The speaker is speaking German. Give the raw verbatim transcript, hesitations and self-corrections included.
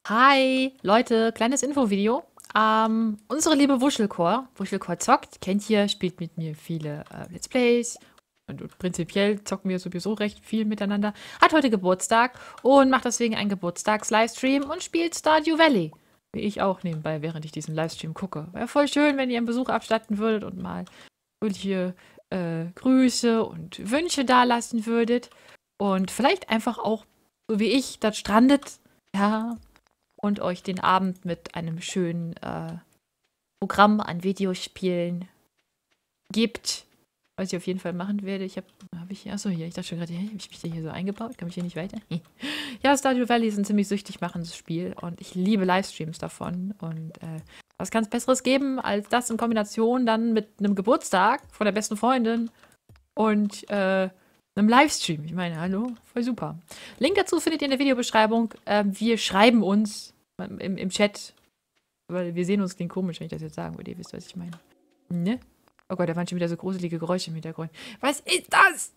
Hi, Leute, kleines Infovideo. Ähm, unsere liebe Wuschelchor, Wuschelchor zockt, kennt ihr, spielt mit mir viele äh, Let's Plays und, und prinzipiell zocken wir sowieso recht viel miteinander. Hat heute Geburtstag und macht deswegen einen Geburtstags-Livestream und spielt Stardew Valley. Wie ich auch nebenbei, während ich diesen Livestream gucke. Wäre voll schön, wenn ihr einen Besuch abstatten würdet und mal fröhliche äh, Grüße und Wünsche dalassen würdet. Und vielleicht einfach auch, so wie ich, dort strandet, ja, und euch den Abend mit einem schönen äh, Programm an Videospielen gibt, was ich auf jeden Fall machen werde. Ich habe, habe ich, achso, hier, ich dachte schon gerade, hey, habe ich mich hier so eingebaut? Kann ich hier nicht weiter? Ja, Stardew Valley ist ein ziemlich süchtig machendes Spiel und ich liebe Livestreams davon und äh, was kann es Besseres geben, als das in Kombination dann mit einem Geburtstag von der besten Freundin und äh, einem Livestream. Ich meine, hallo, voll super. Link dazu findet ihr in der Videobeschreibung. Ähm, wir schreiben uns im, im Chat, weil wir sehen uns, klingt komisch, wenn ich das jetzt sagen würde. Ihr wisst, was ich meine. Ne? Oh Gott, da waren schon wieder so gruselige Geräusche im Hintergrund. Was ist das?